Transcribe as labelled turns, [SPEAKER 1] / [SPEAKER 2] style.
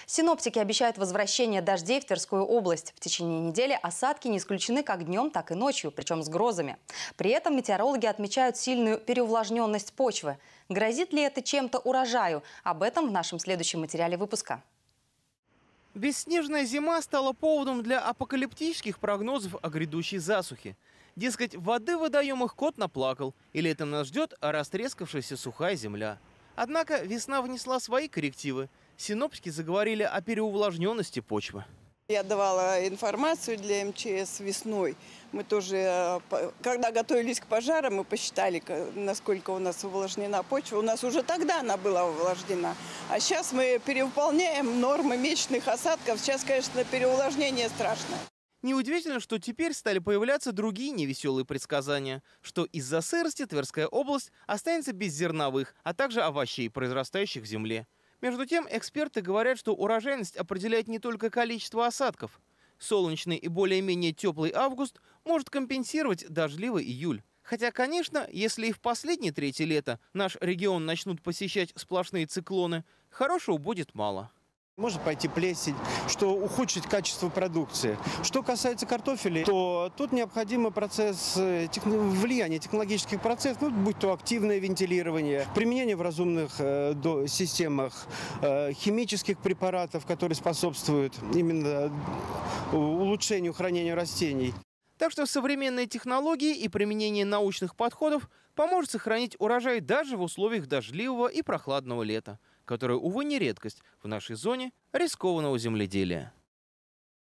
[SPEAKER 1] Синоптики обещают возвращение дождей в Тверскую область. В течение недели осадки не исключены как днем, так и ночью, причем с грозами. При этом метеорологи отмечают сильную переувлажненность почвы. Грозит ли это чем-то урожаю? Об этом в нашем следующем материале выпуска.
[SPEAKER 2] Бесснежная зима стала поводом для апокалиптических прогнозов о грядущей засухе. Дескать, воды в водоемах кот наплакал, и летом нас ждет растрескавшаяся сухая земля. Однако весна внесла свои коррективы. Синоптики заговорили о переувлажненности почвы.
[SPEAKER 3] Я давала информацию для МЧС весной. Мы тоже, когда готовились к пожарам, мы посчитали, насколько у нас увлажнена почва. У нас уже тогда она была увлажнена. А сейчас мы перевыполняем нормы месячных осадков. Сейчас, конечно, переувлажнение страшное.
[SPEAKER 2] Неудивительно, что теперь стали появляться другие невеселые предсказания, что из-за сырости Тверская область останется без зерновых, а также овощей, произрастающих в земле. Между тем, эксперты говорят, что урожайность определяет не только количество осадков. Солнечный и более-менее теплый август может компенсировать дождливый июль. Хотя, конечно, если и в последнее третье лето наш регион начнут посещать сплошные циклоны, хорошего будет мало.
[SPEAKER 4] Может пойти плесень, что ухудшит качество продукции. Что касается картофеля, то тут необходимый процесс влияния технологических процессов, будь то активное вентилирование, применение в разумных системах химических препаратов, которые способствуют именно улучшению хранения растений.
[SPEAKER 2] Так что современные технологии и применение научных подходов поможет сохранить урожай даже в условиях дождливого и прохладного лета, которое, увы, не редкость в нашей зоне рискованного земледелия.